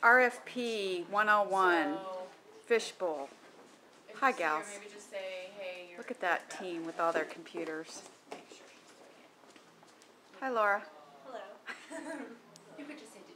RFP 101 So, Fishbowl. if Hi you see her, gals. maybe just say, hey, you're Look at that you're team with all their computers. Make sure she's doing it. Hi Laura. Hello. You could just say